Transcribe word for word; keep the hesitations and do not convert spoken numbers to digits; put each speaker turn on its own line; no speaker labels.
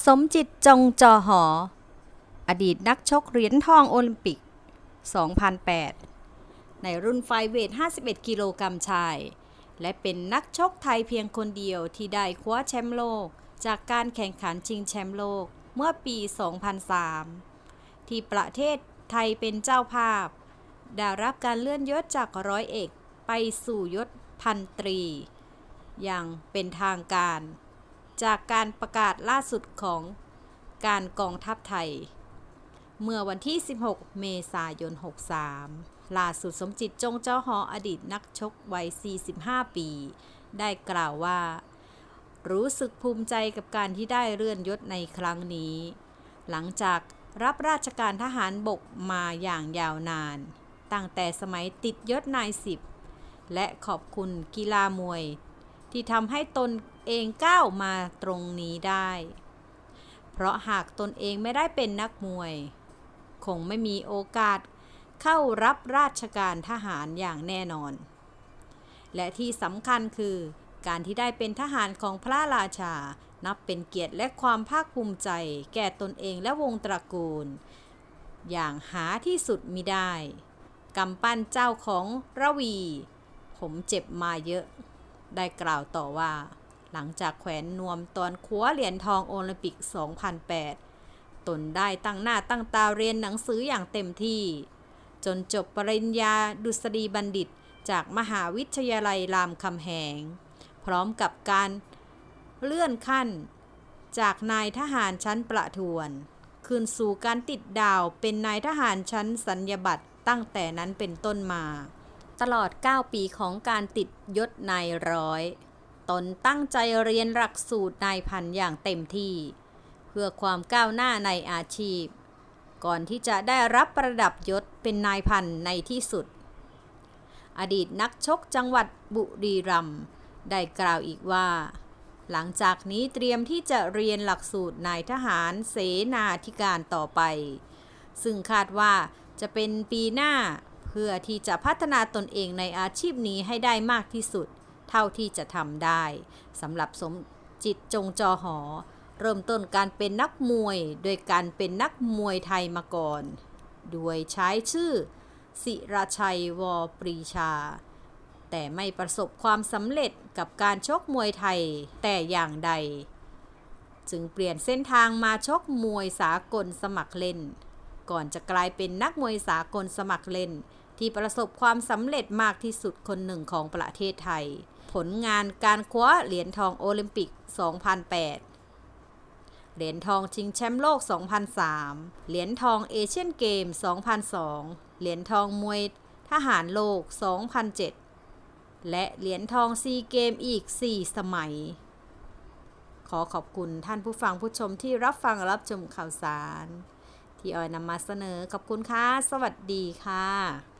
สมจิตจงจอหออดีตนักชกเหรียญทองโอลิมปิก สองพันแปด ในรุ่นไฟเวท ห้าสิบเอ็ด กิโลกรัมชาย และเป็นนักชกไทยเพียงคนเดียวที่ได้คว้าแชมป์โลกจากการแข่งขันชิงแชมป์โลกเมื่อปี สองพันสาม ที่ประเทศไทยเป็นเจ้าภาพ ได้รับการเลื่อนยศจากร้อยเอกไปสู่ยศพันตรีอย่างเป็นทางการจากการประกาศล่าสุดของการกองทัพไทยเมื่อวันที่ สิบหก เมษายน หกสาม ล่าสุดสมจิตจงเจ้าหออดีตนักชกวัย สี่สิบห้า ปีได้กล่าวว่ารู้สึกภูมิใจกับการที่ได้เลื่อนยศในครั้งนี้หลังจากรับราชการทหารบกมาอย่างยาวนานตั้งแต่สมัยติดยศนายสิบและขอบคุณกีฬามวยที่ทำให้ตนเองก้าวมาตรงนี้ได้เพราะหากตนเองไม่ได้เป็นนักมวยคงไม่มีโอกาสเข้ารับราชการทหารอย่างแน่นอนและที่สำคัญคือการที่ได้เป็นทหารของพระราชานับเป็นเกียรติและความภาคภูมิใจแก่ตนเองและวงตระกูลอย่างหาที่สุดมิได้กำปั้นเจ้าของระวีผมเจ็บมาเยอะได้กล่าวต่อว่าหลังจากแขวนนวมตอนคว้าเหรียญทองโอลิมปิก สองพันแปด ตนได้ตั้งหน้าตั้งตาเรียนหนังสืออย่างเต็มที่จนจบปริญญาดุษฎีบัณฑิตจากมหาวิทยาลัยรามคำแหงพร้อมกับการเลื่อนขั้นจากนายทหารชั้นประทวนคืนสู่การติดดาวเป็นนายทหารชั้นสัญญาบัตรตั้งแต่นั้นเป็นต้นมาตลอด เก้า ปีของการติดยศนายร้อยตนตั้งใจเรียนหลักสูตรนายพันอย่างเต็มที่เพื่อความก้าวหน้าในอาชีพก่อนที่จะได้รับประดับยศเป็นนายพันในที่สุดอดีตนักชกจังหวัดบุรีรัมย์ได้กล่าวอีกว่าหลังจากนี้เตรียมที่จะเรียนหลักสูตรนายทหารเสนาธิการต่อไปซึ่งคาดว่าจะเป็นปีหน้าเพื่อที่จะพัฒนาตนเองในอาชีพนี้ให้ได้มากที่สุดเท่าที่จะทำได้สำหรับสมจิตจงจอหอเริ่มต้นการเป็นนักมวยโดยการเป็นนักมวยไทยมาก่อนโดยใช้ชื่อศิราชัยวอปรีชาแต่ไม่ประสบความสำเร็จกับการชกมวยไทยแต่อย่างใดจึงเปลี่ยนเส้นทางมาชกมวยสากลสมัครเล่นก่อนจะกลายเป็นนักมวยสากลสมัครเล่นที่ประสบความสำเร็จมากที่สุดคนหนึ่งของประเทศไทยผลงานการคว้าเหรียญทองโอลิมปิก สองพันแปด เหรียญทองชิงแชมป์โลก สองพันสาม เหรียญทองเอเชียนเกม สองพันสอง เหรียญทองมวยทหารโลก สองพันเจ็ด และเหรียญทองซีเกมอีก สี่ สมัยขอขอบคุณท่านผู้ฟังผู้ชมที่รับฟังรับชมข่าวสารที่ออยนำมาเสนอขอบคุณค่ะสวัสดีค่ะ